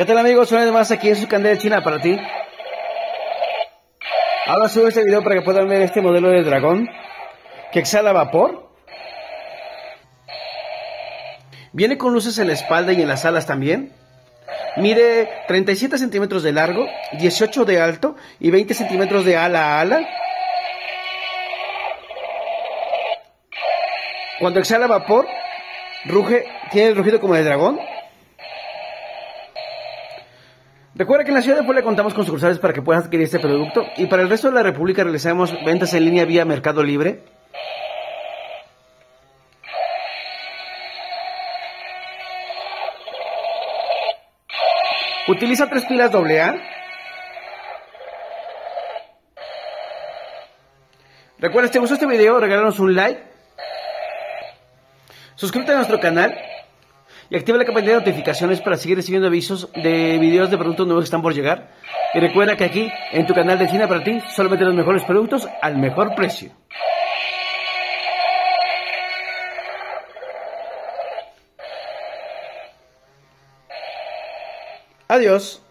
¿Qué tal, amigos? Una vez más aquí en su canal de China para ti. Ahora subo este video para que puedan ver este modelo de dragón que exhala vapor. Viene con luces en la espalda y en las alas también. Mide 37 centímetros de largo, 18 de alto y 20 centímetros de ala a ala. Cuando exhala vapor, ruge, tiene el rugido como de dragón. Recuerda que en la ciudad de Puebla contamos con sucursales para que puedas adquirir este producto, y para el resto de la República realizamos ventas en línea vía Mercado Libre. Utiliza 3 pilas AA. Recuerda, si te gustó este video, regálanos un like, suscríbete a nuestro canal y activa la campanita de notificaciones para seguir recibiendo avisos de videos de productos nuevos que están por llegar. Y recuerda que aquí, en tu canal de China para ti, solamente los mejores productos al mejor precio. Adiós.